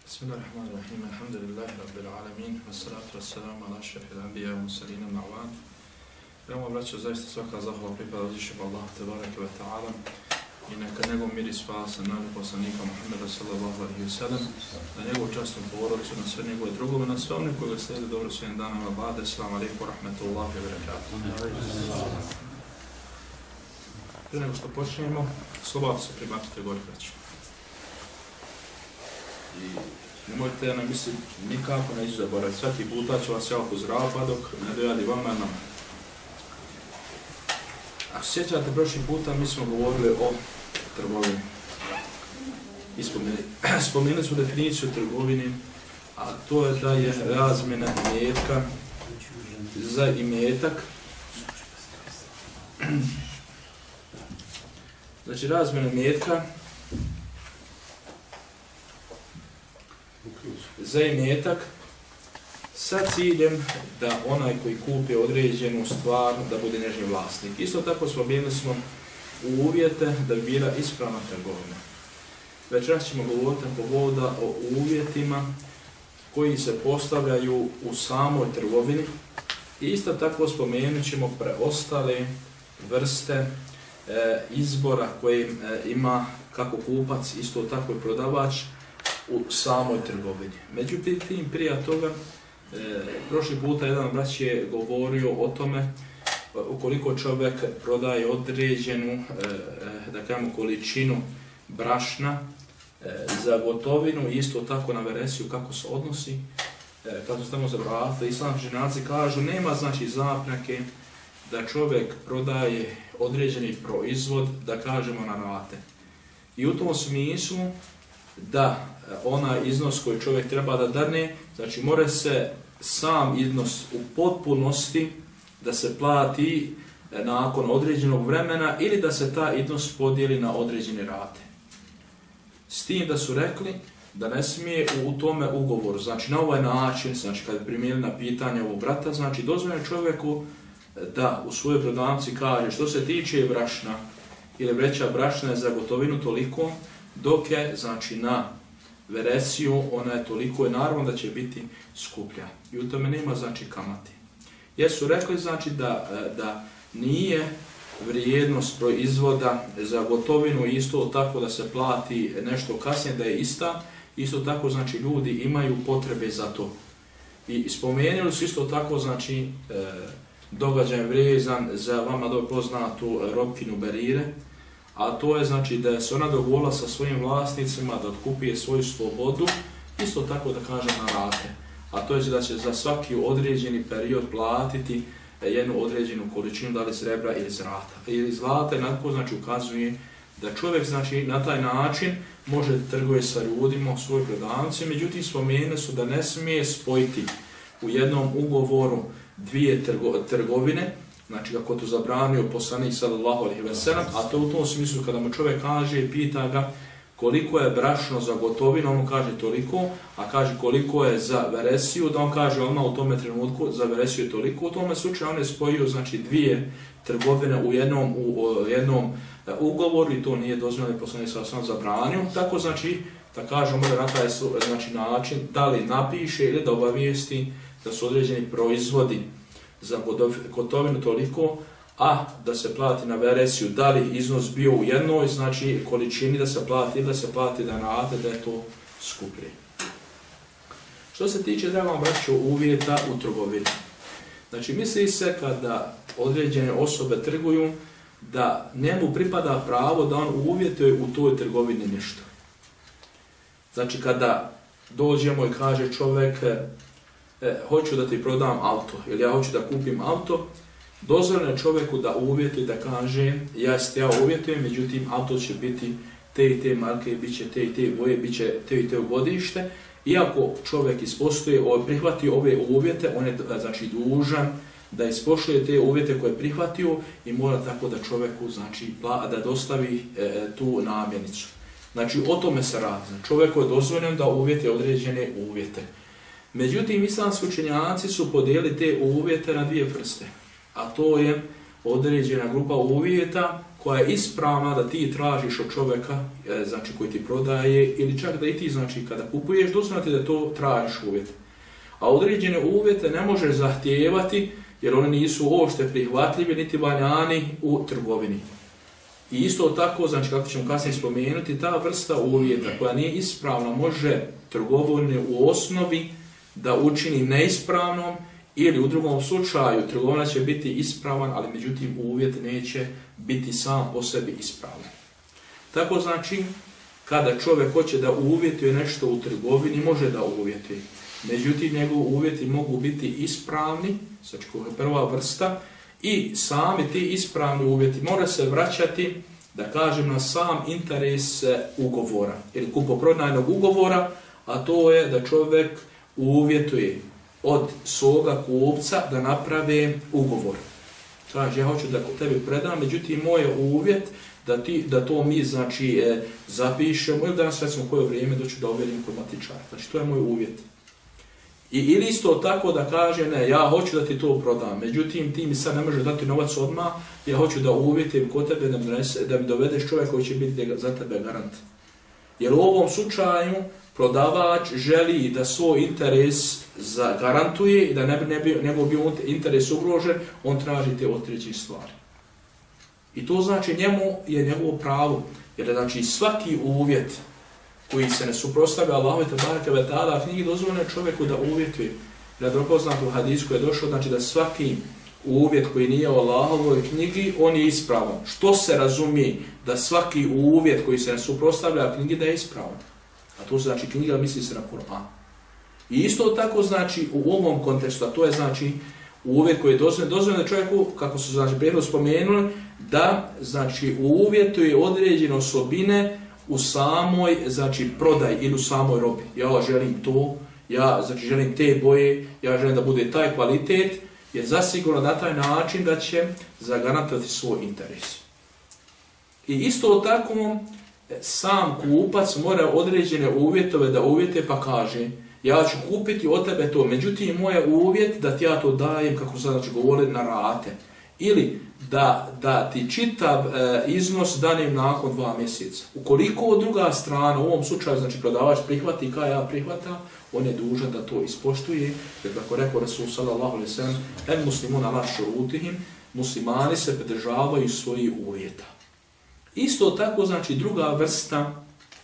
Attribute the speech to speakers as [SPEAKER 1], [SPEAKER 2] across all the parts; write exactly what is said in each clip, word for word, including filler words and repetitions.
[SPEAKER 1] Bismillahirrahmanirrahim. Alhamdulillahi rabbil alamin. Wassalatu wassalamu ala ashrafil anbiya wa mursalin amma ba'd. Evo, braćo, zaista svaka zahvala pripada uzvišenom Allahu tebareke ve ta'ala i neka njegov mir i spas na poslanika Muhammeda sallallahu alejhi ve sellem, na njegovu časnu porodicu, na sve njegove drugove, na sve one koji ga slijede dobro svojim danama ba'de. Assalamu alejkum wa rahmatullahi wa barakatuh. Prije nego što počnemo, slobodno se primaknite gore, braćo. I nemojte nam misliti nikako neću zaboraviti. Svaki puta ću vas ja upozoravati pa dok ne dojadi vama nam. Ako se sjećate, prošli puta mi smo govorili o trgovini. I spomenuli, spomenuli smo definiciju trgovini, a to je da je razmjena imetka za imetak. Znači razmjena imetka za imetak sa ciljem da onaj koji kupi određenu stvar da bude nježni vlasnik. Isto tako spomenuli smo u uvjete da bi bila ispravna trgovina. Večeras ćemo govoriti povoda o uvjetima koji se postavljaju u samoj trgovini i isto tako spomenut ćemo preostale vrste e, izbora koje e, ima kako kupac, isto tako i prodavač u samoj trgovini. Međutim, prije toga, e, prošli puta jedan brać je govorio o tome ukoliko čovjek prodaje određenu, e, da kažemo, količinu brašna e, za gotovinu, isto tako na veresiju kako se odnosi, e, kad su tamo zabravili, islamski učenjaci kažu nema znači zapreke da čovjek prodaje određeni proizvod, da kažemo na rate. I u tom smislu da onaj iznos koji čovjek treba da darne, znači mora se sam iznos u potpunosti da se plati nakon određenog vremena ili da se ta iznos podijeli na određene rate. S tim da su rekli da ne smije u tome ugovoru, znači na ovaj način, znači kad primijenili na pitanje ovog brata, znači dozvoljeno čovjeku da u svojoj prodavnici kaže što se tiče brašna ili vreća brašna je za gotovinu toliko, dok je, znači, na veresiju, ona je toliko i naravno da će biti skuplja. I u tome nema, znači, kamati. Jer su rekli, znači, da, da nije vrijednost proizvoda za gotovinu isto tako da se plati nešto kasnije, da je ista, isto tako, znači, ljudi imaju potrebe za to. I spomenuli su isto tako, znači, događaj vezan za vama dobro poznatu Robkinu Berire, a to je znači da se ona dogovorila sa svojim vlasnicima da otkupije svoju slobodu, isto tako da kažem na rate. A to je da će za svaki određeni period platiti jednu određenu količinu, da li srebra ili zlata. Ili zlata jednako znači ukazuje da čovjek znači na taj način može trguje sa ljudima u svojoj prodavnici, međutim spomenuli su da ne smije spojiti u jednom ugovoru dvije trgo, trgovine, znači kako to zabranio poslanik sallallahu alejhi ve sellem, a to u tom smislu kada mu čovjek kaže, pita ga koliko je brašno za gotovinu, on mu kaže toliko, a kaže koliko je za veresiju, da on kaže odmah u tome trenutku za veresiju je toliko. U tome slučaju on je spojio znači dvije trgovine u jednom, u, u jednom ugovoru i to nije dozvoljeno, poslanik sallallahu alejhi ve sellem zabranio. Tako znači da kažemo da na taj znači, način da li napiše ili da obavijesti da su određeni proizvodi za gotovinu toliko, a da se plati na veresiju, da li iznos bio u jednoj, znači količini da se plati ili da se plati da rade, da je to skuplje. Što se tiče, dragom braćo, uvjeta u trgovini. Znači misli se kada određene osobe trguju, da njemu pripada pravo da on uvjetuje u toj trgovini nešto. Znači kada dođemo i kaže čovjek, E, hoću da ti prodam auto ili ja hoću da kupim auto, dozvoljeno je čovjeku da uvjetuje, da kaže jeste ja uvjetujem, međutim auto će biti te i te marke, bit će te i te boje, bit će te i te godište. Iako čovjek ispoštuje, prihvati ove uvjete, on je znači dužan da ispoštuje te uvjete koje je prihvatio i mora tako da čovjeku znači da dostavi e, tu namjenicu. Znači o tome se radi. Čovjeku je dozvoljeno da uvjete određene uvjete. Međutim, islamski učenjaci su podijelili te uvjete na dvije vrste, a to je određena grupa uvjeta koja je ispravna da ti tražiš od čovjeka, znači koji ti prodaje, ili čak da i ti, znači kada kupuješ, dozvoljeno da to tražiš uvjete. A određene uvjete ne možeš zahtijevati jer oni nisu uopšte prihvatljivi niti valjani u trgovini. I isto tako, znači kako ćemo kasnije spomenuti, ta vrsta uvjeta koja nije ispravna može trgovinu u osnovi da učini neispravnom ili u drugom slučaju trgovina će biti ispravan, ali međutim uvjet neće biti sam po sebi ispravan. Tako znači, kada čovjek hoće da uvjetuje nešto u trgovini, može da uvjetuje. Međutim, njegovi uvjeti mogu biti ispravni, znači prva vrsta, i sami ti ispravni uvjeti mora se vraćati, da kažem, na sam interes ugovora ili kupoprodajnog ugovora, a to je da čovjek uvjetuje od svoga kupca da naprave ugovor. Kaže, ja hoću da tebi predam, međutim, moj je uvjet da, ti, da to mi, znači, e, zapišemo ili da nas recimo koje vrijeme doću da ovjerim kod matičara. Znači, to je moj uvjet. I, ili isto tako da kaže, ne, ja hoću da ti to prodam, međutim, ti mi sad ne možeš dati novac odmah, ja hoću da uvjetim kod tebe da mi, donese, da mi dovedeš čovjek koji će biti za tebe garant. Jer u ovom slučaju prodavač želi da svoj interes zagarantuje i da ne bi, ne bi nego bio interes ugrožen, on traži te određene stvari. I to znači njemu je njegovo pravo, jer znači svaki uvjet koji se ne suprotstavlja Allahu tebareke ve taala knjigi dozvoljeno čovjeku da uvjetuje. Da dobro znate u hadisku je došlo, znači da svaki uvjet koji nije u Allahovoj knjigi, on je ispravan. Što se razumije da svaki uvjet koji se ne suprotstavlja knjigi da je ispravan? A to znači knjiga misli se na Kur'an. I isto tako znači u ovom kontekstu, a to je znači uvjet koji je dozvoljen, dozvoljen čovjeku, kako su znači prijedno spomenuli, da znači uvjetuje određene osobine u samoj, znači, prodaj ili u samoj robi. Ja želim to, ja znači, želim te boje, ja želim da bude taj kvalitet, jer zasigurno na taj način da će zagarantovati svoj interes. I isto tako, sam kupac mora određene uvjetove da uvjete pa kaže, ja ću kupiti od tebe to, međutim, moj je uvjet da ti ja to dajem, kako sad znači, govore, na rate. Ili da, da ti čitav e, iznos danem nakon dva mjeseca. Ukoliko druga strana, u ovom slučaju, znači prodavač prihvati i kada ja prihvatam, on je dužan da to ispoštuje, jer kako rekao Rasul sallallahu alejhi ve sellem, el muslimun ala šurutihim, muslimani se pridržavaju svojih uvjeta. Isto tako, znači druga vrsta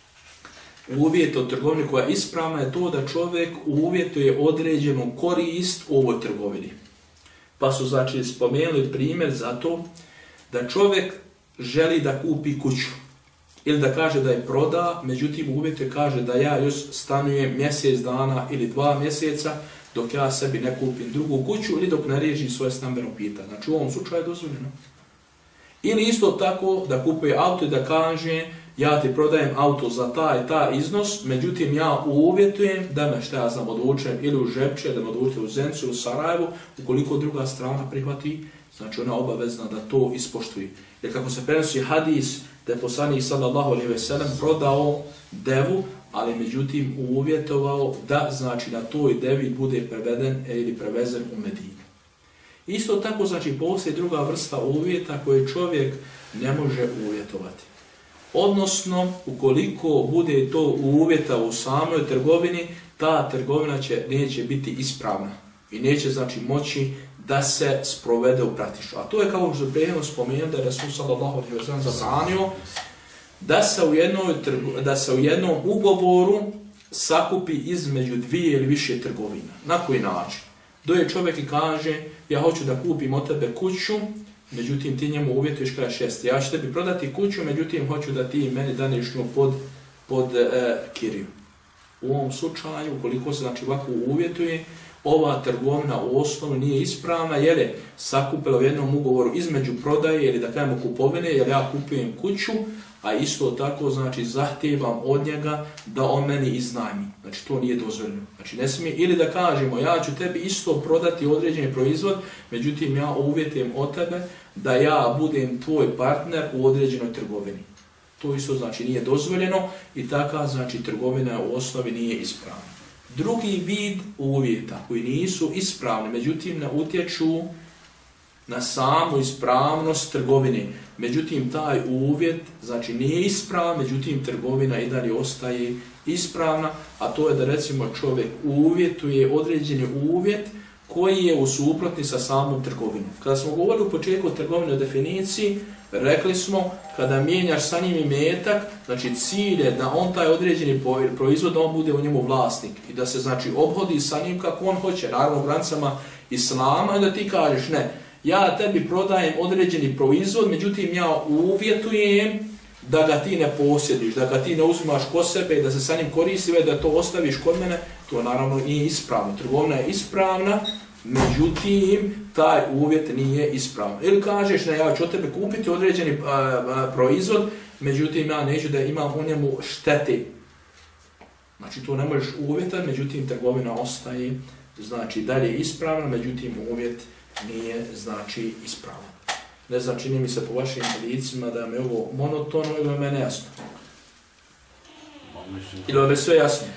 [SPEAKER 1] uvjeta od trgovine koja je ispravna je to da čovjek uvjetuje određenu korist u ovoj trgovini. Pa su znači spomenuli primjer za to da čovjek želi da kupi kuću ili da kaže da je proda, međutim uvjetuje kaže da ja još stanujem mjesec dana ili dva mjeseca dok ja sebi ne kupim drugu kuću ili dok ne riješim svoje stambeno pitanje. Znači u ovom slučaju je dozvoljeno. Ili isto tako da kupuje auto i da kaže ja ti prodajem auto za taj taj iznos, međutim ja uvjetujem da me šta ja znam odvučem ili u Žepče, da me odvučem u Zencu, u Sarajevu, ukoliko druga strana prihvati, znači ona obavezna da to ispoštuje. Jer kako se prenosi hadis da je poslanik sallallahu alejhi ve sellem prodao devu, ali međutim uvjetovao da znači na toj devi bude preveden ili prevezen u Medinu. Isto tako znači postoji druga vrsta uvjeta koje čovjek ne može uvjetovati. Odnosno, ukoliko bude to uvjeta u samoj trgovini, ta trgovina će, neće biti ispravna i neće znači moći da se sprovede u praktično. A to je kao što prejeno spomenuo da je Rasul sallallahu alejhi ve sellem zabranio da se u jednoj da se u jednom ugovoru sakupi između dvije ili više trgovina. Na koji način? Doje čovjek i kaže, ja hoću da kupim od tebe kuću, međutim ti njemu uvjetuješ kada šest. Ja ću tebi prodati kuću, međutim hoću da ti meni daneš nju pod, pod e, kiriju. U ovom slučaju, ukoliko se znači ovako uvjetuje, ova trgovina u osnovu nije ispravna jer je sakupila u jednom ugovoru između prodaje ili da kajemo kupovine, jer ja kupujem kuću, a isto tako znači zahtijevam od njega da on meni iznajmi. Znači to nije dozvoljeno. Znači ne smije, ili da kažemo ja ću tebi isto prodati određeni proizvod, međutim ja uvjetujem od tebe da ja budem tvoj partner u određenoj trgovini. To isto znači nije dozvoljeno i taka znači trgovina u osnovi nije ispravna. Drugi vid uvjeta koji nisu ispravni, međutim ne utječu na samu ispravnost trgovine. Međutim, taj uvjet, znači nije ispravan, međutim trgovina i dalje ostaje ispravna, a to je da recimo čovjek uvjetuje određeni uvjet koji je u suprotni sa samom trgovinom. Kada smo govorili u početku trgovine o definiciji, rekli smo kada mijenjaš sa njim imetak, znači cilj je da on taj određeni proizvod, da on bude u njemu vlasnik i da se znači obhodi sa njim kako on hoće, naravno u granicama islama, i da ti kažeš ne, ja tebi prodajem određeni proizvod, međutim ja uvjetujem da ga ti ne posjediš, da ga ti ne uzimaš kod sebe i da se sa njim koristi, da to ostaviš kod mene, to naravno nije ispravno. Trgovina je ispravna, međutim taj uvjet nije ispravan. Ili kažeš ne, ja ću od tebe kupiti određeni a, a, proizvod, međutim ja neću da imam u njemu štete. Znači to ne možeš uvjetan, međutim trgovina ostaje, znači dalje ispravna, međutim uvjet nije znači ispravan. Ne znam, čini mi se po vašim licima da mi je ovo monotono ili me nejasno. Ili vam je sve jasno?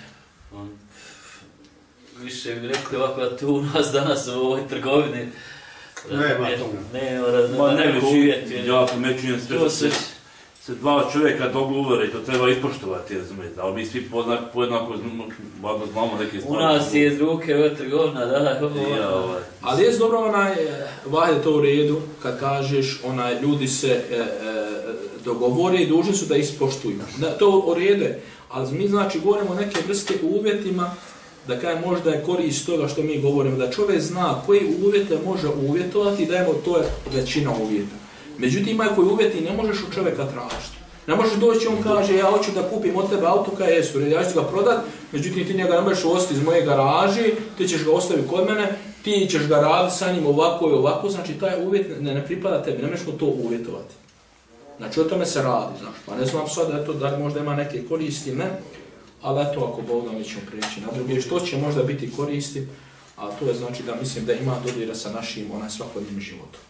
[SPEAKER 2] Više bi rekli ovako da tu u nas danas u ovoj trgovini
[SPEAKER 3] nema toga.
[SPEAKER 2] Ne, ne bi živjeti.
[SPEAKER 4] Ja primećujem sve se, se dva čovjeka dogovore i to treba ispoštovati, razumijete, ali mi svi pojednako znamo neke stvari.
[SPEAKER 2] U nas je iz ruke ova trgovina, da, ovo.
[SPEAKER 1] Ali je dobro onaj, vahde to u redu, kad kažeš, onaj, ljudi se e, e, dogovore i dužni su da ispoštuju. Da, to u redu je, ali mi znači govorimo o neke vrste uvjetima, da kaj možda je korist toga što mi govorimo, da čovjek zna koji uvjete može uvjetovati, da je to je većina uvjeta. Međutim, ima koji uvjeti ne možeš od čovjeka tražiti. Ne možeš doći, on kaže, ja hoću da kupim od tebe auto, kaj jesu, ja ću ga prodat, međutim ti njega ne možeš ostati iz moje garaži, ti ćeš ga ostaviti kod mene, ti ćeš ga raditi sa njim ovako i ovako, znači taj uvjet ne, ne pripada tebi, ne možeš mu to uvjetovati. Znači o tome se radi, znaš, pa ne znam sad, eto, da možda ima neke koristi, ne, ali eto, ako Bog da mi ćemo prijeći na druge, što će možda biti koristi, a to je znači da mislim da ima dodira sa našim onaj svakodnevnim životom.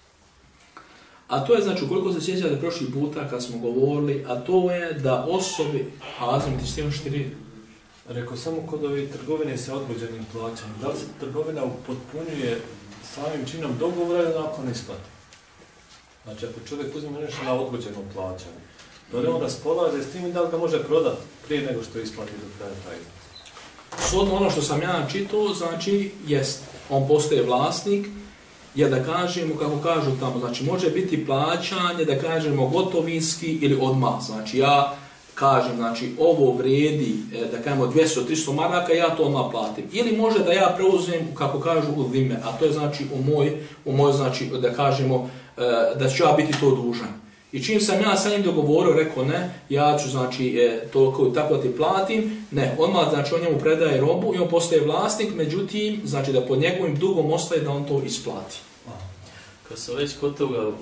[SPEAKER 1] A to je znači, koliko se sjećate prošli puta kad smo govorili, a to je da osobi, Hazim, ti ste još ti
[SPEAKER 3] Rekao, samo kod ove trgovine sa odgođenim plaćanjem, da li se trgovina upotpunjuje samim činom dogovora ili nakon isplate? Znači, ako čovjek uzme nešto na odgođeno plaćanje, da li on raspolaže s tim i da li ga može prodati prije nego što isplati do kraja taj iznos?
[SPEAKER 1] Sodno ono što sam ja čitao, znači, jest, on postaje vlasnik, je da kažemo, kako kažu tamo, znači može biti plaćanje, da kažemo gotovinski ili odmah, znači ja kažem, znači ovo vrijedi, da kažemo dvjesto do tristo maraka, ja to odmah platim. Ili može da ja preuzem, kako kažu, u zime, a to je znači u moj, u moj znači da kažemo, da ću ja biti to dužan. I čim sam ja sa njim dogovorio, rekao ne, ja ću znači toliko i tako ti platim, ne, odmah znači on njemu predaje robu i on postaje vlasnik, međutim, znači da pod njegovim dugom ostaje da on to isplati.
[SPEAKER 2] Kad sam već kod toga,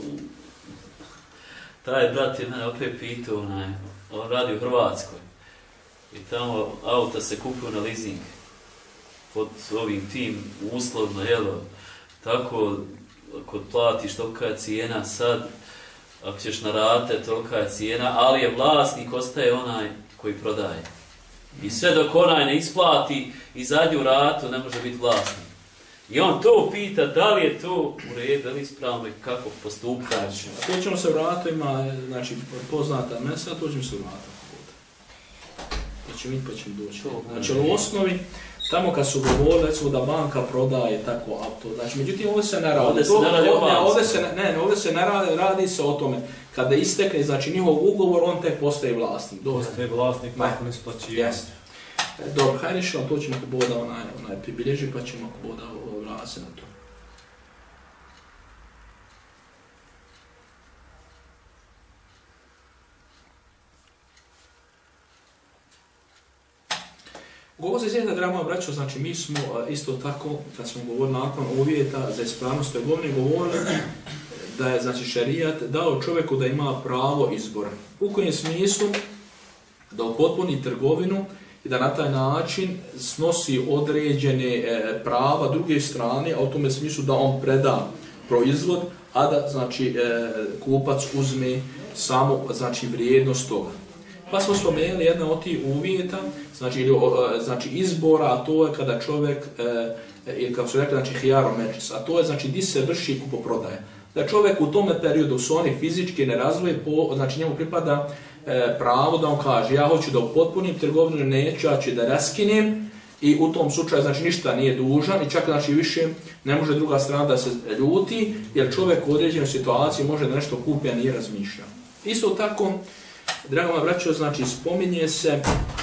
[SPEAKER 2] taj brat je mene opet pitao, onaj, on radi u Hrvatskoj i tamo auta se kupuju na leasing pod ovim tim uslovno, jelo, tako kod platiš tolika je cijena sad, ako ćeš na rate, tolika je cijena, ali je vlasnik, ostaje onaj koji prodaje. I sve dok onaj ne isplati i zadnju ratu ne može biti vlasnik. I on to pita da li je to u redu, da li ispravno i kako postupati.
[SPEAKER 1] To ćemo se vratiti, ima znači, poznata mesa, to ćemo se vratiti. Pa ćemo vidjeti, pa ćemo doći. Znači u osnovi, tamo kad su govorili, recimo da banka prodaje tako auto, znači međutim ovdje se ne radi.
[SPEAKER 2] Ovdje se ne radi o banci.
[SPEAKER 1] Ovdje se ne, ne, ovdje se ne radi, radi se o tome. Kada istekne, znači njihov ugovor, on tek postaje vlasnik.
[SPEAKER 3] Postaje vlasnik nakon isplaćivanja.
[SPEAKER 1] Jeste. Dobro, hajde rešimo, to ćemo ako Boda onaj, onaj pribilježi, pa ćemo ako Boda vrati na to. Ukoliko se sjetite, draga moja braćo, znači mi smo isto tako, kad smo govorili nakon uvjeta za ispravnost trgovine, govorili da je znači šerijat dao čovjeku da ima pravo izbora. U kojem smislu da upotpuni trgovinu i da na taj način snosi određene e, prava druge strane, a u tome smislu da on preda proizvod, a da znači e, kupac uzme samo znači vrijednost toga. Pa smo spomenuli jedna od tih uvjeta, znači, ili, znači izbora, a to je kada čovjek, e, ili kako su rekli, znači hijaro međus, a to je znači di se vrši kupoprodaja. Da čovjek u tome periodu su oni fizički ne razvoje, po, znači njemu pripada e, pravo da on kaže ja hoću da upotpunim trgovinu, neću, ja ću da raskinem i u tom slučaju znači ništa nije dužan i čak znači više ne može druga strana da se ljuti jer čovjek u određenoj situaciji može da nešto kupi, a nije razmišljao. Isto tako, drago moja braćo, znači spominje se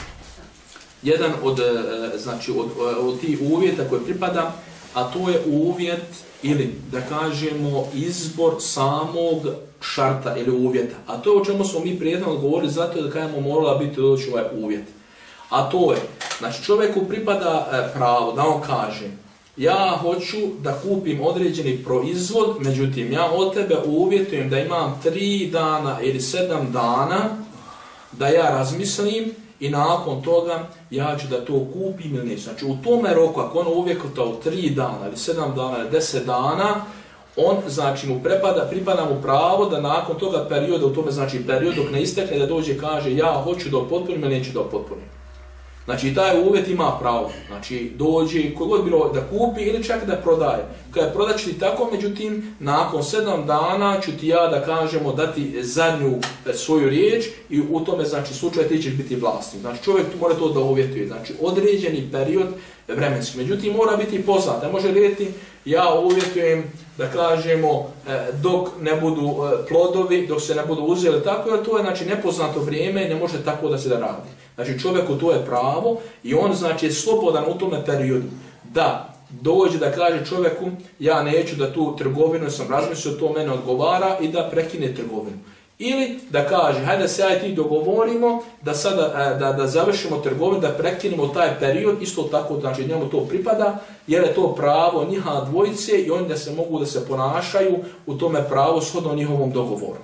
[SPEAKER 1] jedan od, znači, od, od tih uvjeta koji pripada, a to je uvjet ili da kažemo izbor samog šarta ili uvjeta. A to je o čemu smo mi prijedno govorili, zato da kažemo morala biti doći ovaj uvjet. A to je, znači čovjeku pripada pravo da on kaže ja hoću da kupim određeni proizvod, međutim ja od tebe uvjetujem da imam tri dana ili sedam dana da ja razmislim i nakon toga ja ću da to kupim ili neću. Znači u tome roku, ako ono uvjetuje u tri dana ili sedam dana ili deset dana, on znači mu pripada, pripada mu pravo da nakon toga perioda, u tome znači period dok ne istekne da dođe i kaže ja hoću da potpunim ili neću da potpunim. Znači taj uvjet ima pravo, znači dođe kogod bilo da kupi ili čak da prodaje. Kada prodat ću ti tako, međutim nakon sedam dana ću ti ja da kažemo dati zadnju svoju riječ i u tome znači slučaju ti ćeš biti vlasnik. Znači čovjek mora to da uvjetuje, znači određeni period vremenski. Međutim mora biti poznat, ne može reći ja uvjetujem da kažemo dok ne budu plodovi, dok se ne budu uzeli tako, jer to je znači nepoznato vrijeme i ne može tako da se da radi. Znači čovjeku to je pravo i on znači je slobodan u tome periodu da dođe da kaže čovjeku ja neću da tu trgovinu sam razmislio, to mene odgovara i da prekine trgovinu. Ili da kaže hajde se ja i ti dogovorimo da sada da, da završimo trgovinu, da prekinemo taj period, isto tako znači njemu to pripada jer je to pravo njihova dvojice i oni da se mogu da se ponašaju u tome pravo shodno njihovom dogovoru.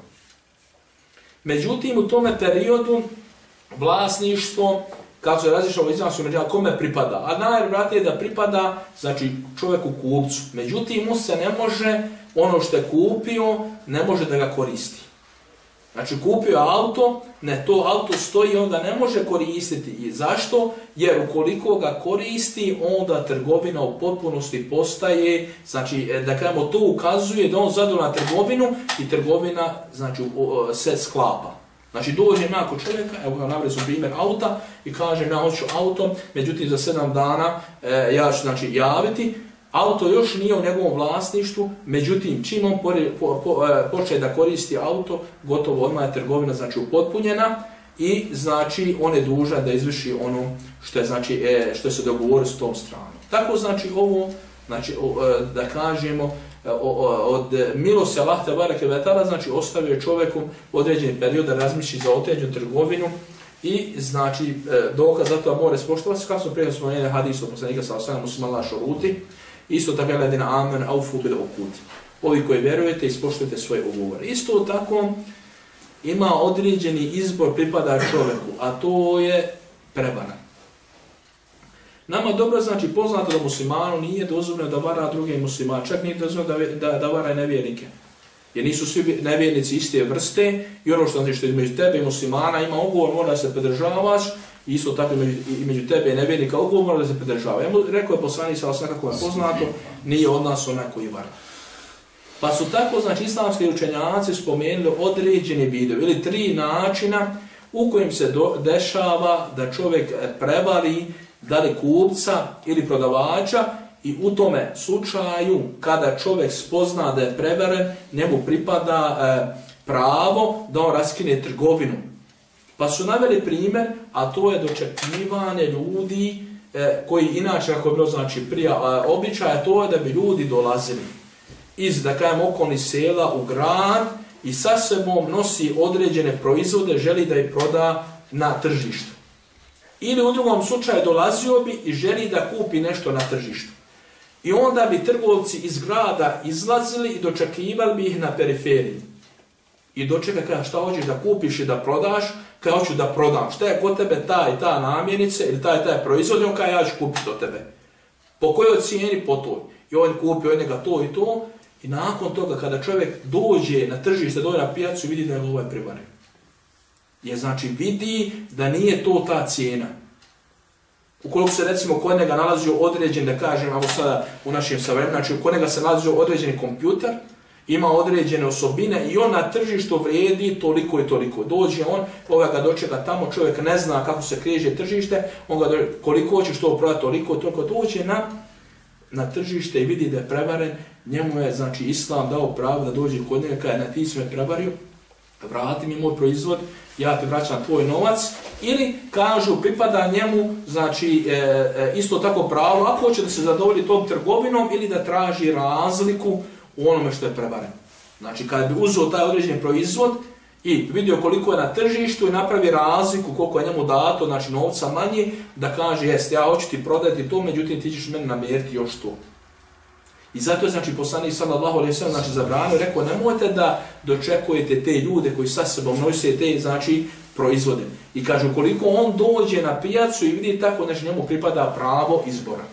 [SPEAKER 1] Međutim u tome periodu vlasništvo, kako se različilo izvansu među kome pripada, a najvratnije je da pripada znači čovjeku kupcu. Međutim mu se ne može ono što je kupio, ne može da ga koristi. Znači kupio auto, ne to auto stoji, onda ne može koristiti. I zašto? Jer ukoliko ga koristi, onda trgovina u potpunosti postaje, znači da kažemo to ukazuje da on zadovoljan trgovinu i trgovina znači se sklapa. Znači dođem ja kod čovjeka, evo ga navrlo sam primjer auta i kažem ja hoću auto, međutim za sedam dana e, ja ću znači javiti, auto još nije u njegovom vlasništvu, međutim čim on po, po, po, počne da koristi auto, gotovo odmah je trgovina znači upotpunjena i znači on je dužan da izvrši ono što je znači e, što se dogovori s tom stranom. Tako znači ovo, znači o, da kažemo od milosti Allah te bareke ve taala znači ostavio čovjeku određeni period da razmišlja za određenu trgovinu i znači dokaz za to mora ispoštovati kako smo prije spomenuli hadis od poslanika sallallahu alejhi ve sellem šuruti isto tako ledina amen aufu bil uqud. Ovi koji vjerujete ispoštujte svoje ugovore. Isto tako ima određeni izbor pripada čovjeku, a to je prevara. Nama dobro znači poznato da muslimanu nije dozvoljeno da vara druge muslimane, čak nije dozvoljeno da, da, da vara nevjernike. Jer nisu svi nevjernici iste vrste i ono što znači što između tebe i muslimana ima ugovor, mora da se pridržavaš, i isto tako i među tebe i nevjernika ugovor mora da se pridržava. Ja mu rekao je poslanik sallallahu alejhi ve sellem kako je poznato, nije od nas onaj koji vara. Pa su tako znači islamski učenjaci spomenuli određene vidove ili tri načina u kojim se do, dešava da čovjek prevari da li kupca ili prodavača i u tome slučaju kada čovjek spozna da je prevaren, njemu pripada e, pravo da on raskine trgovinu. Pa su naveli primjer, a to je dočekivanje ljudi e, koji inače, kako je bilo znači prije e, običaja, to je da bi ljudi dolazili iz, da kajem, okolnih sela u grad i sa sebom nosi određene proizvode, želi da ih proda na tržištu. Ili u drugom slučaju dolazio bi i želi da kupi nešto na tržištu. I onda bi trgovci iz grada izlazili i dočekivali bi ih na periferiji. I dočeka kada šta hoćeš da kupiš i da prodaš, kada hoću da prodam. Šta je kod tebe ta i ta namjernica ili taj taj proizvod, on kada ja ću kupiti od tebe. Po kojoj cijeni? Po toj. I on kupi od njega to i to. I nakon toga kada čovjek dođe na tržište, dođe na pijacu i vidi da je ovaj prevaren. je znači vidi da nije to ta cijena. Ukoliko se recimo kod njega nalazio određen, da kažem, evo sada u našem savremenu, znači kod njega se nalazio određeni kompjuter, ima određene osobine i on na tržištu vrijedi toliko i toliko. Dođe on, ovaj ga dočeka tamo, čovjek ne zna kako se kreže tržište, on ga dočeka, koliko hoće što prodati, toliko, toliko, dođe na, na tržište i vidi da je prevaren, njemu je znači Islam dao pravo da dođe kod njega, kada na ti si me prevario, vrati mi moj proizvod, ja ti vraćam tvoj novac, ili kažu pripada njemu znači e, e, isto tako pravo ako hoće da se zadovolji tom trgovinom ili da traži razliku u onome što je prevareno. Znači kada bi uzeo taj određen proizvod i vidio koliko je na tržištu i napravi razliku koliko je njemu dato, znači novca manje, da kaže jest ja hoću ti prodati to, međutim ti ćeš meni namjeriti još to. I zato je znači poslanik sallallahu alejhi ve sellem znači zabranio, rekao nemojte da dočekujete te ljude koji sa sobom nose te znači proizvode. I kaže ukoliko on dođe na pijacu i vidi tako, znači njemu pripada pravo izbora.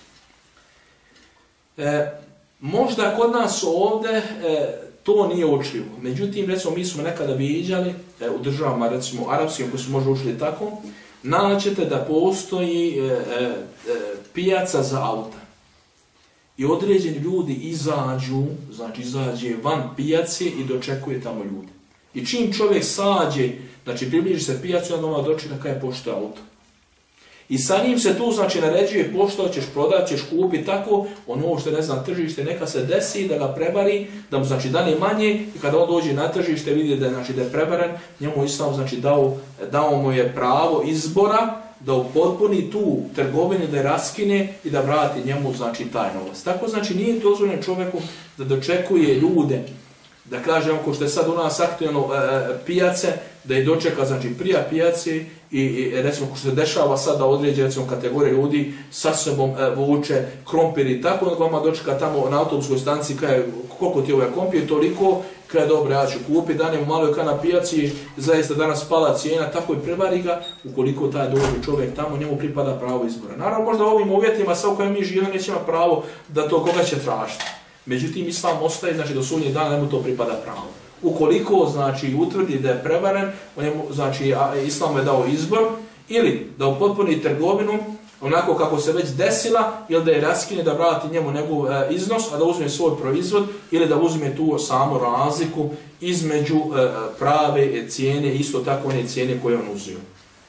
[SPEAKER 1] E, možda kod nas ovdje e, to nije uočljivo. Međutim, recimo mi smo nekada viđali e, u državama recimo arapskim koji su možda ušli tako, naćete da postoji e, e, pijaca za auta. I određeni ljudi izađu, znači izađe van pijace i dočekuje tamo ljude. I čim čovjek sađe, znači približi se pijacu, onda ona dočeka kaj pošto auto. I sa njim se tu znači naređuje pošto ćeš prodati, ćeš kupiti tako, ono što ne znam tržište, neka se desi da ga prevari, da mu znači dane manje i kada on dođe na tržište vidi da je, znači, da je prevaren, njemu Islam znači dao, dao mu je pravo izbora, da upotpuni tu trgovinu, da je raskine i da vrati njemu znači taj novac. Tako znači nije dozvoljeno čovjeku da dočekuje ljude, da kažemo ko što je sad u nas aktualno e, pijace, da je dočeka znači prija pijace i, i recimo ko što se dešava sada određene recimo kategorije ljudi sa sobom e, vuče krompir i tako, onda vama dočeka tamo na autobuskoj stanici kaže koliko ti ovaj krompir, toliko, kada dobro ja ću kupiti, danem u maloj kana pijaci, zaista danas pala cijena, tako i prevari ga, ukoliko taj dođe čovjek tamo, njemu pripada pravo izbora. Naravno, možda u ovim uvjetima, sa u kojem mi živimo, neće ima pravo da to koga će tražiti. Međutim, Islam ostaje, znači do sudnjeg dana njemu to pripada pravo. Ukoliko, znači, utvrdi da je prevaren, njemu, znači, Islam je dao izbor, ili da upotpuni trgovinu, onako kako se već desila, ili da je raskine, da vrati njemu njegov e, iznos, a da uzme svoj proizvod, ili da uzme tu samu razliku između e, prave cijene, isto tako one cijene koje on uzio.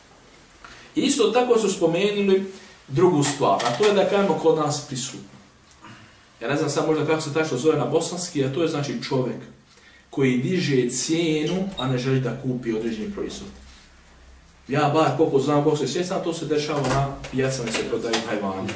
[SPEAKER 1] Isto tako su spomenuli drugu stvar, a to je da kažemo kod nas prisutno. Ja ne znam sad možda kako se tačno zove na bosanski, a to je znači čovjek koji diže cijenu, a ne želi da kupi određeni proizvod. Ja bar koliko znam, koliko se sjećam, to se dešava na pijacama se prodaju hajvani.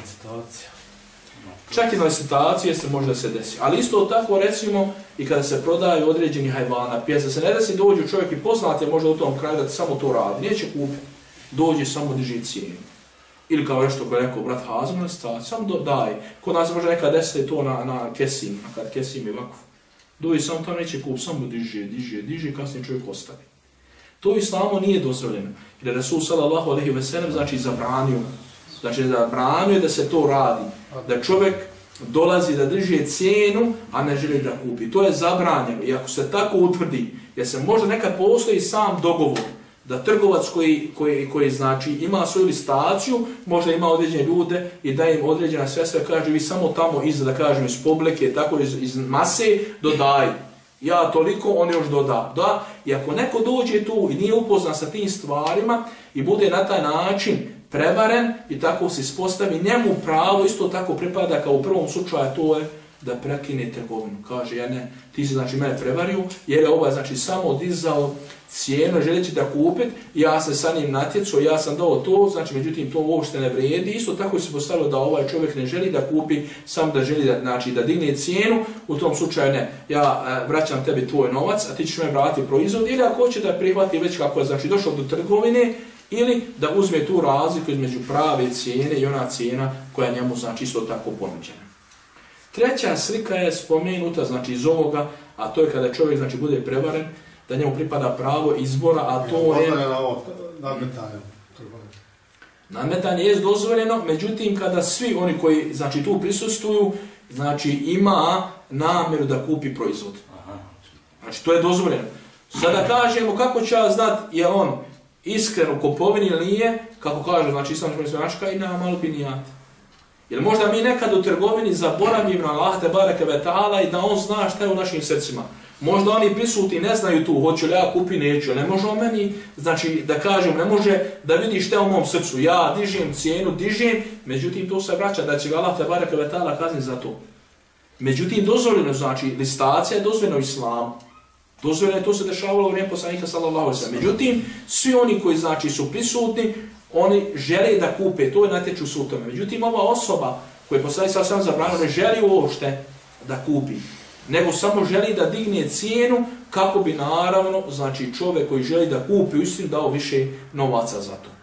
[SPEAKER 1] Čak i na licitaciji se možda se desi. Ali isto tako recimo i kada se prodaju određeni hajvana, pijaca se ne desi, dođu čovjek i poznat je možda u tom kraju da samo to radi. Neće kupiti, dođe samo diži cijenu. Ili kao nešto koje je rekao brat Hazim na licitaciji, samo do, daj. Kod nas možda nekada desi to na, na kesim, a kad kesim je ovako. Dođe samo tamo neće kupiti, samo diže, diže, diže i kasnije čovjek ostavi. To Islamu nije dozvoljeno. Jer je Rasul sallallahu alejhi ve sellem znači zabranio. Znači zabranio da se to radi. Da čovjek dolazi da drži cijenu, a ne želi da kupi. To je zabranjeno. I ako se tako utvrdi, jer se možda nekad postoji sam dogovor da trgovac koji, koji, koji znači ima svoju listaciju, možda ima određene ljude i da im određena sredstva, kaže vi samo tamo iz, da kažem, iz publike, tako iz, iz mase, dodaj. Ja toliko, on još doda. Da, i ako neko dođe tu i nije upoznan sa tim stvarima i bude na taj način prevaren i tako se ispostavi, njemu pravo isto tako pripada kao u prvom slučaju, to je da prekine trgovinu. Kaže, ja ne, ti si znači mene prevario, jer je ovaj znači samo dizao cijenu, želeći da kupit, ja sam sa njim natjecao, ja sam dao to, znači međutim to uopšte ne vrijedi. Isto tako se postavilo da ovaj čovjek ne želi da kupi, sam da želi da, znači, da digne cijenu, u tom slučaju ne, ja e, vraćam tebi tvoj novac, a ti ćeš me vratiti proizvod, ili ako hoće da prihvati već kako je znači došao do trgovine, ili da uzme tu razliku između prave cijene i ona cijena koja njemu znači isto tako ponuđena. Treća slika je spomenuta znači iz ovoga, a to je kada čovjek znači bude prevaren, da njemu pripada pravo izbora, a to je...
[SPEAKER 5] Nadmetanje.
[SPEAKER 1] Nadmetanje je dozvoljeno, međutim kada svi oni koji znači tu prisustvuju, znači ima namjeru da kupi proizvod. Znači to je dozvoljeno. Sada kažemo kako će ja znat je on iskren u kupovini ili nije, kako kaže, znači islam naška i na malo binijat. Jer možda mi nekad u trgovini zaboravimo na Allah te bareke ve taala i da on zna šta je u našim srcima. Možda oni prisutni ne znaju tu, hoću li ja kupi, neću. Ne može o meni, znači da kažem, ne može da vidi šta je u mom srcu. Ja dižem cijenu, dižem, međutim to se vraća da će ga Allah te bareke ve taala kazniti za to. Međutim, dozvoljeno, znači listacija je dozvoljena u islamu. Dozvoljeno je, to se dešavalo u vrijeme poslanika sallallahu alejhi ve sellem. Međutim, svi oni koji znači su prisutni, oni žele da kupe, to je natječu su u tome. Međutim, ova osoba koja je poslanik sallallahu alejhi ve sellem zabranio, ne želi uopšte da kupi, nego samo želi da digne cijenu kako bi naravno, znači čovjek koji želi da kupi uistinu dao više novaca za to.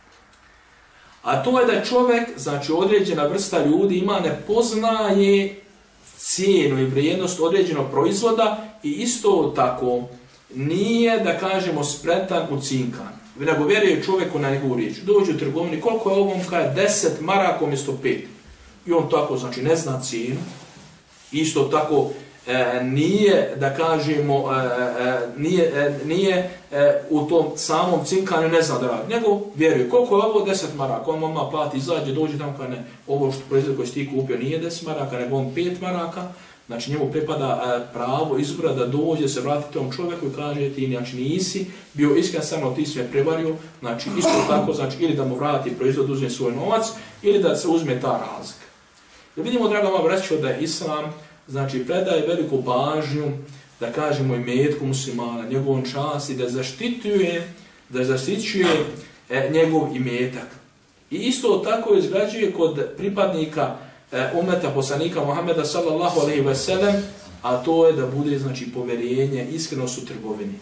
[SPEAKER 1] A to je da čovjek, znači određena vrsta ljudi ima, ne poznaje cijenu i vrijednost određenog proizvoda i isto tako nije, da kažemo, spretan u cinkan. Nego vjeruje čovjeku na njegovu riječ. Dođe u trgovini, koliko je ovom, kaže deset maraka umjesto pet. I on tako, znači, ne zna cijenu. Isto tako e, nije, da kažemo, e, e, nije, e, nije e, u tom samom cinkanju ne zna da radi. Nego vjeruje, koliko je ovo deset maraka. On mama plati, izađe, dođe tamo, kaže ne, ovo što proizvod koji si ti kupio nije deset maraka, nego on pet maraka. Znači njemu pripada e, pravo izbora da dođe, se vrati tom čovjeku i kaže ti znači, nisi bio iskren samo, ti si me prevario. Znači isto tako, znači ili da mu vrati proizvod, uzme svoj novac ili da se uzme ta razlika. Da vidimo, draga moja braćo, da je Islam znači predaje veliku pažnju, da kažemo imetku muslimana, njegovom časti, da zaštituje, da zaštićuje e, njegov imetak. I isto tako izgrađuje kod pripadnika e, umeta poslanika Muhameda sallallahu alejhi ve sellem, a to je da bude znači povjerenje, iskrenost u trgovini.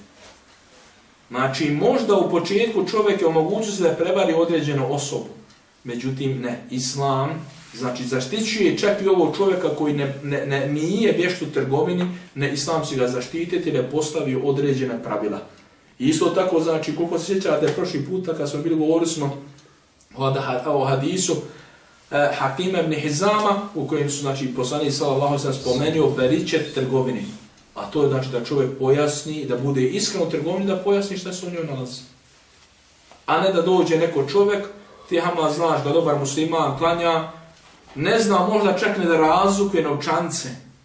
[SPEAKER 1] Znači možda u početku čovjek je omogućio se da prevari određenu osobu, međutim ne, Islam znači zaštićuje čak i ovog čovjeka koji ne, ne, ne, nije vješt u trgovini, ne, Islam si ga zaštititi, ne postavio određene pravila. I isto tako, znači, koliko se sjećate prošli puta kad smo bili govorili smo o, o hadisu eh, Hakima ibn Hizama, u kojem su, znači, poslanik sallallahu alejhi ve sellem spomenuo beričet trgovini. A to je, znači, da čovjek pojasni, da bude iskren u trgovini, da pojasni šta se u njoj nalazi. A ne da dođe neko čovjek, ti hamla znaš da dobar musliman klanja, ne zna možda čak ne da razlikuje novčance.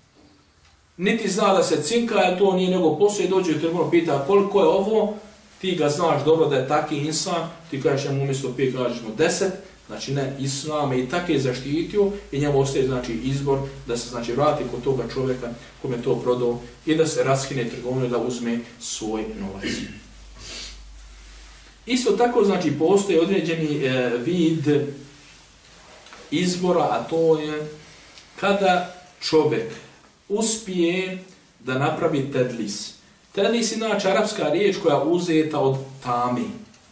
[SPEAKER 1] Niti zna da se cinka, jer to nije nego poslije dođe u trgovinu, pita koliko je ovo, ti ga znaš dobro da je taki insan, ti kažeš njemu umjesto pet, kažeš mu deset, znači ne, Islam je i tako je zaštitio i njemu ostaje znači izbor da se znači vrati kod toga čovjeka kome je to prodao i da se raskine trgovinu da uzme svoj novac. Isto tako znači postoji određeni e, vid izbora, a to je kada čovjek uspije da napravi tedlis. Tedlis je znači arapska riječ koja je uzeta od tami.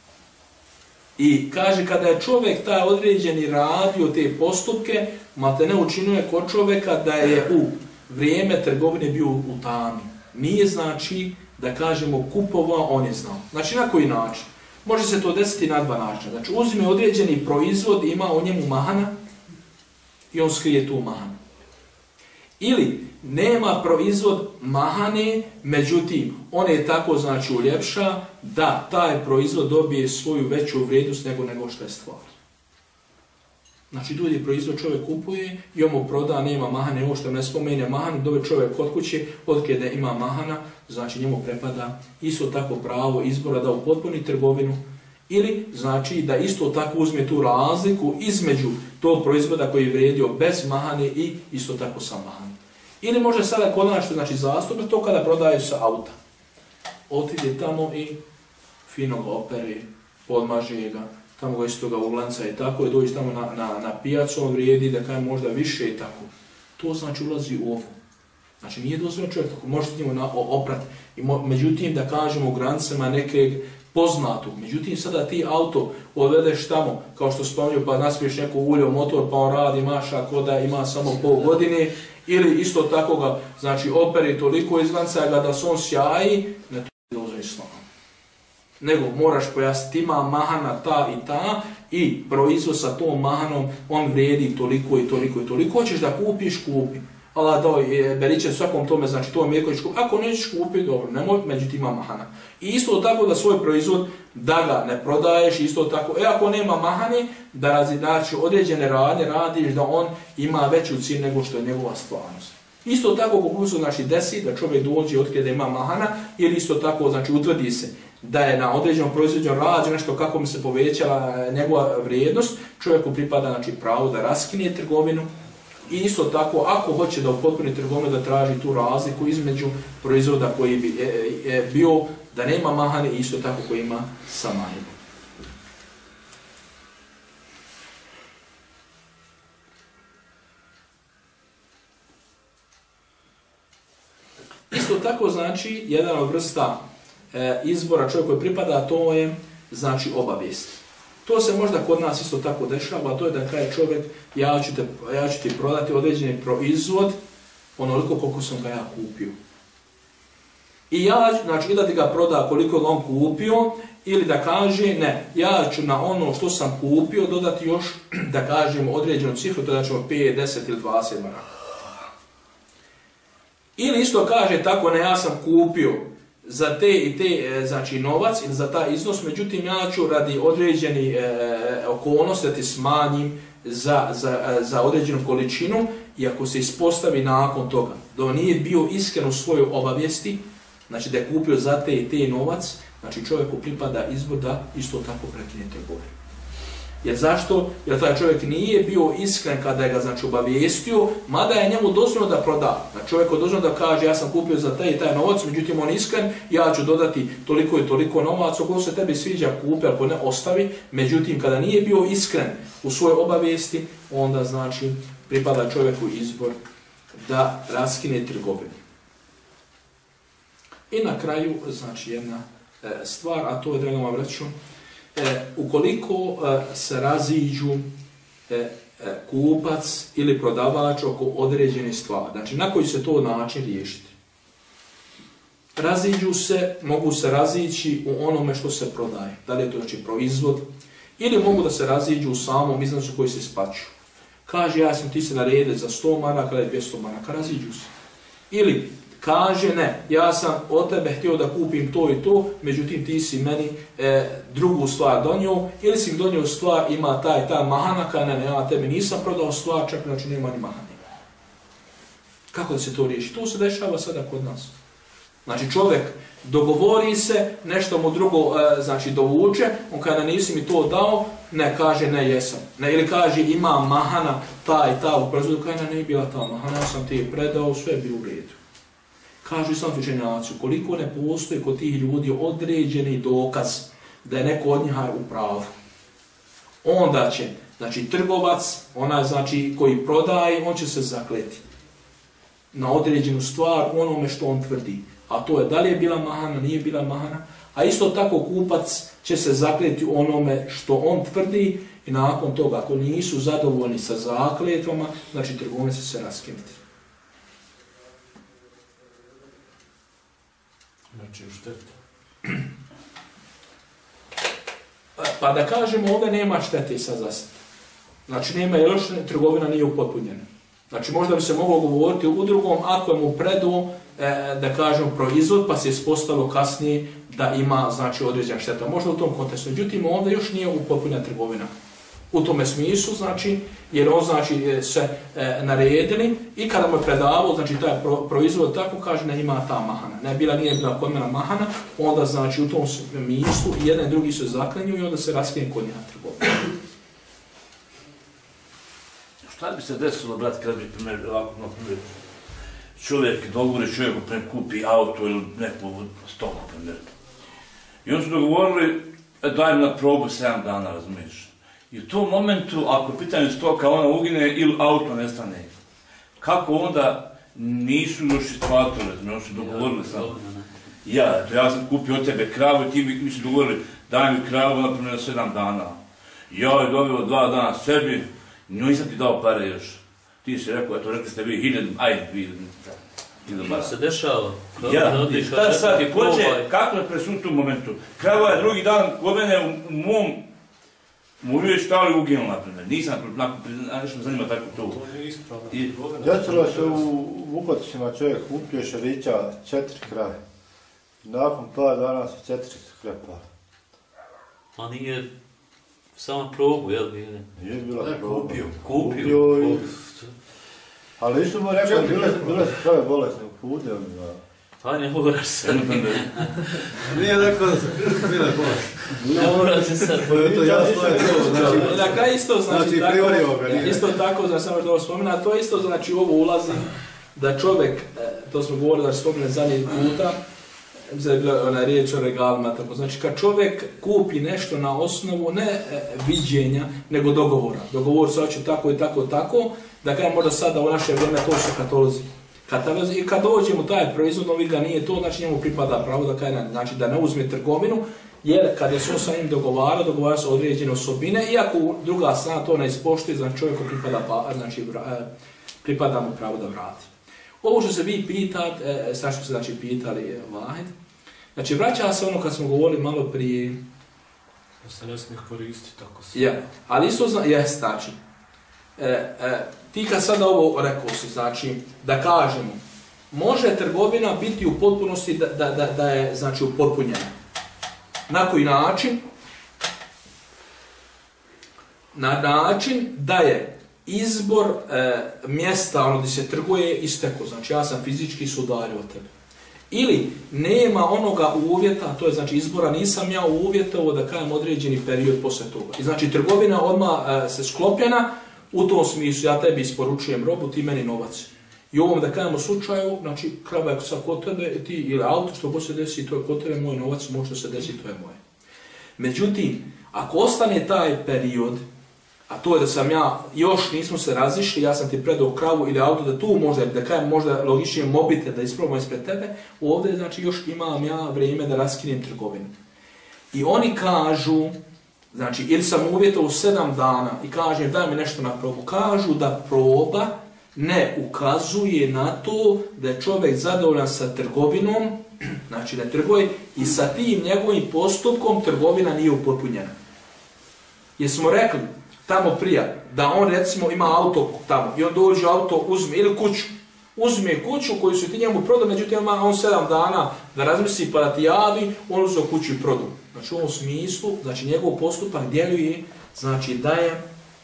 [SPEAKER 1] I kaže kada je čovjek taj određeni radio te postupke, malte ne učinuje kod čovjeka da je u vrijeme trgovine bio u tami. Nije znači da kažemo kupovao, on je znao. Znači na koji način? Može se to desiti na dva načina. Znači uzme određeni proizvod, ima o njemu mahana i on skrije tu mahanu. Ili nema proizvod mahane, međutim on je tako znači uljepša da taj proizvod dobije svoju veću vrijednost nego nego što je stvar. Znači dođe proizvod, čovjek kupuje i on mu proda, nema mahane, ovo što ne spomene mahanu, dođe čovjek kod kuće, otkada ima mahana, znači njemu prepada isto tako pravo izbora da upotpuni trgovinu, ili znači da isto tako uzme tu razliku između tog proizvoda koji je vrijedio bez mahane i isto tako sa mahanom. Ili može sada konačno znači zastupe to kada prodaju sa auta. Otide tamo i fino ga opere, podmaže ga, tamo ga isto ga uglanca i tako, i dođe tamo na, na, na pijacu, on vrijedi da kaže možda više i tako. To znači ulazi u ovo. Znači nije dozvoljeno čovjek, ako možete njemu oprati, međutim da kažemo u granicama nekeg poznatog. Međutim sada ti auto odvedeš tamo, kao što spominju, pa naspiješ neko ulje u motor, pa on radi maša ko da ima samo pol godine, ili isto tako ga, znači operi toliko izglanca ga da se on sjaji, ne to je dozvoljeno Islam. Nego moraš pojasniti, ima mahana ta i ta i proizvod sa tom mahanom, on vrijedi toliko i toliko i toliko. Hoćeš da kupiš, kupi. Allah dao je beričet svakom tome, znači to mlijeko ćeš kupiti. Ako nećeš kupiti, dobro, nemoj, međutim ima mahana. I isto tako da svoj proizvod, da ga ne prodaješ, isto tako, e ako nema mahane, da razi, znači određene radnje radiš da on ima veću cijenu nego što je njegova stvarnost. Isto tako kako se znači desi da čovjek dođe i otkrije da ima mahana, ili isto tako znači utvrdi se da je na određenom proizvodu rađe nešto kako mi se povećala njegova vrijednost, čovjeku pripada znači pravo da raskine trgovinu. I isto tako, ako hoće da upotpuni trgovinu, da traži tu razliku između proizvoda koji bi e, e, bio da nema mahane i isto tako koji ima sa mahanom. Isto tako znači, jedan od vrsta e, izbora čovjek koji pripada, to je znači obavijest. To se možda kod nas isto tako dešava, a to je da kaže čovjek, ja ću, te, ja ću ti prodati određeni proizvod, onoliko koliko sam ga ja kupio. I ja, znači, ili da ti ga proda koliko je on kupio, ili da kaže, ne, ja ću na ono što sam kupio dodati još, da kažem, određenu cifru, to da ćemo pet, deset ili dvadeset maraka. Ili isto kaže tako, ne, ja sam kupio za te i te, znači, novac ili za taj iznos, međutim ja ću radi određeni e, okolnosti da ti smanjim za, za, za određenu količinu i ako se ispostavi nakon toga da on nije bio iskren u svojoj obavijesti, znači da je kupio za te i te novac, znači čovjeku pripada izbor da isto tako prekine trgovinu. Jer zašto? Jer taj čovjek nije bio iskren kada je ga znači obavijestio, mada je njemu dozvoljeno da proda. Znači čovjek je dozvoljeno da kaže ja sam kupio za taj i taj novac, međutim on iskren, ja ću dodati toliko i toliko novac, ako se tebi sviđa kupi, ako ne ostavi. Međutim kada nije bio iskren u svojoj obavijesti, onda znači pripada čovjeku izbor da raskine trgovinu. I na kraju znači jedna e, stvar, a to je, drago vam reću, E, ukoliko e, se raziđu e, e, kupac ili prodavač oko određene stvari, znači na koji se to način riješiti? Raziđu se, mogu se razići u onome što se prodaje, da li je to znači proizvod, ili mogu da se raziđu u samom iznosu koji se isplaćuju. Kaže, ja sam ti se naredio za sto maraka ili dvjesto maraka, raziđu se. Ili kaže, ne, ja sam od tebe htio da kupim to i to, međutim ti si meni e, drugu stvar donio, ili si donio stvar, ima taj ta mahana, kada ne, ne, ja tebi nisam prodao stvar, čak znači nema ni mahane. Kako da se to riješi? To se dešava sada kod nas. Znači čovjek dogovori se, nešto mu drugo e, znači dovuče, on kada nisi mi to dao, ne, kaže, ne, jesam. Ne, ili kaže, ima mahana, ta i ta u proizvodu, kada nije bila ta mahana, ja sam ti je predao, sve je bilo u redu. Kažu islamski učenjaci, koliko ne postoji kod tih ljudi određeni dokaz da je neko od njih u pravu. Onda će, znači trgovac, onaj znači koji prodaje, on će se zakleti na određenu stvar onome što on tvrdi. A to je da li je bila mahana, nije bila mahana. A isto tako kupac će se zakleti onome što on tvrdi i nakon toga, ako nisu zadovoljni sa zakletvama, znači trgovine će se raskinuti.
[SPEAKER 3] Znači, šteta.
[SPEAKER 1] Pa da kažemo, ovdje nema štete sad za sad. Znači, nema, jer još trgovina nije upotpunjena. Znači, možda bi se moglo govoriti u drugom, ako je mu predu, e, da kažemo, proizvod, pa se ispostavilo kasnije da ima, znači, određena šteta. Možda u tom kontekstu. Međutim, ovdje još nije upotpunjena trgovina. U tome smislu, znači, jer on, znači, se e, naredili i kada mu je predavao, znači, taj pro, proizvod tako kaže, ne ima ta mahana. Ne bila, nije bila kod mene mahana, onda, znači, u tom smislu jedan i drugi se zaklenju i onda se raskine kod njega trgovina.
[SPEAKER 4] Šta bi se desilo, brat, kad bi, primjer, ovako, na primjer, čovjek, dogovori čovjeku, primjer, kupi auto ili neku stoku, primjer. I oni su dogovorili, e, daj mi na probu sedam dana, razumiješ. I u tom momentu, ako je pitanje stoka, ona ugine ili auto nestane. Kako onda nisu još isplatili, oni su dogovorili sam. Ja, to ja sam kupio od tebe kravu i ti mi su dogovorili, daj mi kravu, naprimjer, na sedam dana. Ja je dobio dva dana sebi, nisam ti dao pare još. Ti si rekao, eto, rekli ste vi hiljadu, ajde, vi
[SPEAKER 2] Što se dešava?
[SPEAKER 4] Ja, i šta sad, i ko će, kako je presun tu momentu? Krava je drugi dan kod mene u mom Moju je štali uginuo, na primjer. Nisam, nešto me zanima tako to.
[SPEAKER 3] To nije ispravno.
[SPEAKER 5] Desilo se u Vukoticima, čovjek kupio šerića četiri krave. Nakon par dana su četiri krepali.
[SPEAKER 2] A nije samo probu, jel? Nije,
[SPEAKER 5] Nije bila
[SPEAKER 3] Ne,
[SPEAKER 5] proba.
[SPEAKER 3] kupio.
[SPEAKER 2] Kupio.
[SPEAKER 5] Kupio i...
[SPEAKER 2] kupio.
[SPEAKER 5] Ali isto mu rekao, bile, bile su krave bolesne u pudjeli.
[SPEAKER 2] Pa ne moraš se.
[SPEAKER 3] Nije rekao da se bile bolest.
[SPEAKER 2] Ne moraš se sad.
[SPEAKER 3] To je to jasno je to. Znači,
[SPEAKER 1] Na kraju isto znači,
[SPEAKER 3] znači
[SPEAKER 1] tako,
[SPEAKER 3] privorio ga, nije.
[SPEAKER 1] isto tako, znači samo što ovo spomena, to isto znači ovo ulazi da čovjek, to smo govorili da spomene zadnji puta, za ona riječ o regalima, tako znači kad čovjek kupi nešto na osnovu ne e, viđenja, nego dogovora. Dogovor se hoće tako i tako tako, da kada možda sada u naše vrijeme to su katalozi. Katalozi i kad dođe mu taj proizvod, on vidi da nije to, znači njemu pripada pravo da kaže, znači da ne uzme trgovinu, jer kad je se sa njim dogovara, dogovara se određene osobine, iako druga strana to ne ispoštuje, znači čovjeku pripada, pa, znači, pripada mu pravo da vrati. Ovo što se vi pitate, e, sad što se znači pitali Vahid, znači vraća se ono kad smo govorili malo prije...
[SPEAKER 3] Da se ne smije koristiti tako se.
[SPEAKER 1] Ja, ali isto zna, jest, znači, e, e, ti kad sada ovo rekao si, znači, da kažemo, može trgovina biti u potpunosti da, da, da, da je, znači, upotpunjena. Na koji način? Na način da je izbor e, mjesta ono gdje se trguje isteko, znači ja sam fizički sudario od tebe. Ili nema onoga uvjeta, a to je znači izbora, nisam ja uvjetovo da kajem određeni period poslije toga. I znači trgovina odmah e, se sklopljena, u tom smislu ja tebi isporučujem robu, ti meni novac. I u ovom da kajemo slučaju, znači krava je sad kod tebe, ti ili auto što god se desi, to je kod tebe, moj novac, može se desi, to je moje. Međutim, ako ostane taj period, a to je da sam ja, još nismo se razišli, ja sam ti predao kravu ili auto, da tu možda, da kajem možda logičnije mobite da isprobamo ispred tebe, ovdje znači još imam ja vrijeme da raskinem trgovinu. I oni kažu, znači, ili sam uvjetao u sedam dana i kažem daj mi nešto na probu, kažu da proba ne ukazuje na to da je čovjek zadovoljan sa trgovinom, znači da trguje i sa tim njegovim postupkom trgovina nije upotpunjena. Jer smo rekli tamo prije da on recimo ima auto tamo i on dođe auto, uzme ili kuću, uzme kuću koju su ti njemu prodao, međutim ima on sedam dana da razmisli pa da ti javi, on uzeo kuću i prodao. Znači u ovom smislu, znači njegov postupak djeluje, znači da je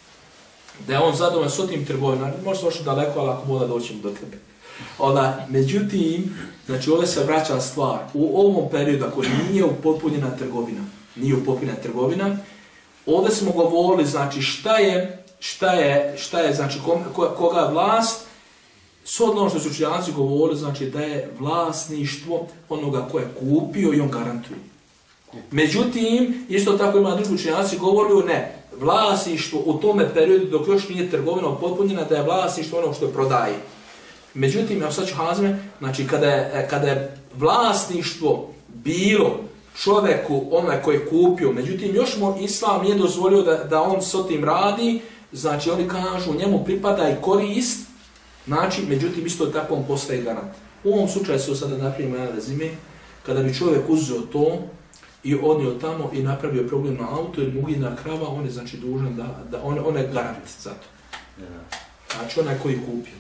[SPEAKER 1] da je on zadovoljan s tim trgovinom, možda došli daleko, ali ako moda doćemo do tebe. Ona, međutim, znači ovdje se vraća stvar, u ovom periodu ako nije upotpunjena trgovina, nije upotpunjena trgovina, ovdje smo govorili, znači šta je, šta je, šta je, znači koga je vlast, s ono što su učenjaci govorili, znači da je vlasništvo onoga ko je kupio i on garantuje. Međutim, isto tako ima drugi učenjaci govorili, ne, vlasništvo u tome periodu dok još nije trgovina upotpunjena, da je vlasništvo ono što je prodaje. Međutim, ja sad ću hazme, znači kada je, kada je vlasništvo bilo čovjeku, onaj koji je kupio, međutim još mu Islam nije dozvolio da, da on s tim radi, znači oni kažu njemu pripada i korist, znači međutim isto tako on postaje garant. U ovom slučaju se sada napravimo jedan rezime, kada bi čovjek uzeo to i odnio tamo i napravio problem na auto ili mugina krava, on je znači dužan da, da on, on je garant za to. Znači onaj koji je kupio.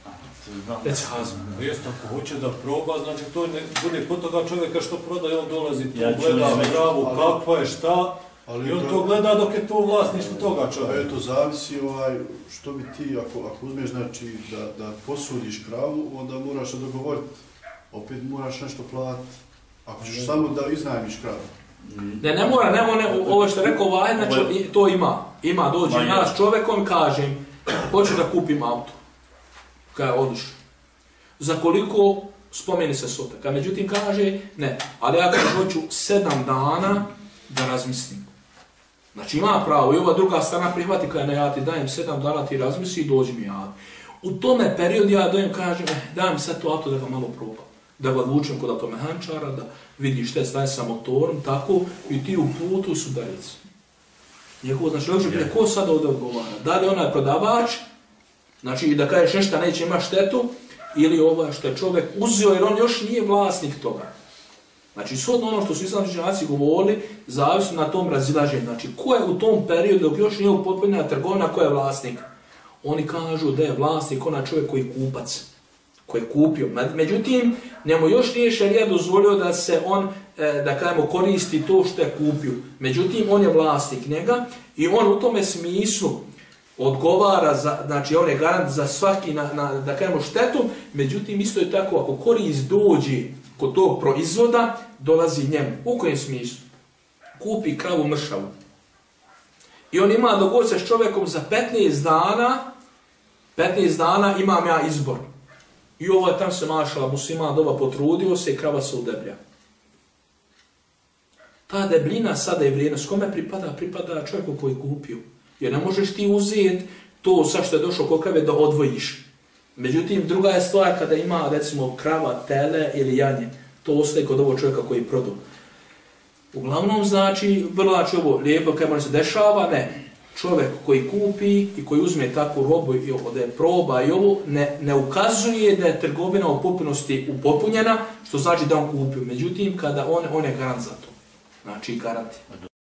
[SPEAKER 1] Reci hazme.
[SPEAKER 3] Jeste, ako hoće da proba, znači to ne bude kod toga čovjeka što prodaje, on dolazi tu,
[SPEAKER 4] Ja
[SPEAKER 3] gleda
[SPEAKER 4] čujem,
[SPEAKER 3] kravu,
[SPEAKER 5] ali-
[SPEAKER 3] kakva je, šta,
[SPEAKER 5] Ali
[SPEAKER 3] i on
[SPEAKER 5] to-
[SPEAKER 3] to gleda dok je to vlasništvo toga čovjeka.
[SPEAKER 5] Eto, zavisi ovaj, što bi ti, ako, ako uzmeš znači, da, da posudiš kravu, onda moraš se dogovoriti. Opet moraš nešto platiti. Ako ćeš samo da iznajmiš kravu.
[SPEAKER 1] Ne, ne mora, ne, ne, ovo što je rekao ovaj, znači i to ima. Ima, dođe
[SPEAKER 4] Ma,
[SPEAKER 1] nas čovjekom, kažem, hoću da kupim auto. Kaj je odlično. Za koliko spomeni se sotak. A međutim kaže, ne, ali ja kažem hoću sedam dana da razmislim. Znači ima pravo i ova druga strana prihvati kada ne, ja ti dajem sedam dana, ti razmisli i dođi mi javi. U tome periodu ja dojem, kažem, eh, dajem sad to auto da ga malo probam. Da ga odvučem kod automehančara, da vidiš šta je stanje sa motorom, tako, i ti u putu su darici. Njegovo, znači, yeah. Ko sad ovdje odgovara? Da li onaj prodavač, znači i da kažeš nešto neće ima štetu, ili ovaj što je čovjek uzeo jer on još nije vlasnik toga. Znači, shodno ono što su islamski učenjaci govorili, zavisno na tom razilaženju. Znači, ko je u tom periodu, dok još nije upotpunjena trgovina, ko je vlasnik? Oni kažu da je vlasnik onaj čovjek koji je kupac, koji je kupio. Međutim, njemu još nije šerija dozvolio da se on, da kažemo, koristi to što je kupio. Međutim, on je vlasnik njega i on u tome smislu odgovara, za, znači on je garant za svaki, na, na, da kažemo, štetu. Međutim, isto je tako, ako korist dođe kod tog proizvoda, dolazi njemu. U kojem smislu? Kupi kravu mršavu. I on ima dogovor se s čovjekom za petnaest dana, petnaest dana imam ja izbor. I ovo je tam se mašala, musliman doba potrudio se i krava se udeblja. Ta debljina sada je vrijednost. Kome pripada? Pripada čovjeku koji je kupio. Jer ne možeš ti uzeti to sa što je došlo kod krave da odvojiš. Međutim, druga je stvar kada ima, recimo, krava, tele ili janje. To ostaje kod ovog čovjeka koji je prodao. Uglavnom, znači, vrlo znači ovo lijepo kada se dešava, ne. Čovjek koji kupi i koji uzme takvu robu i da je proba i ovo, ne, ne ukazuje da je trgovina u potpunosti upopunjena, što znači da on kupio. Međutim, kada on, on je garant za to. Znači, garanti.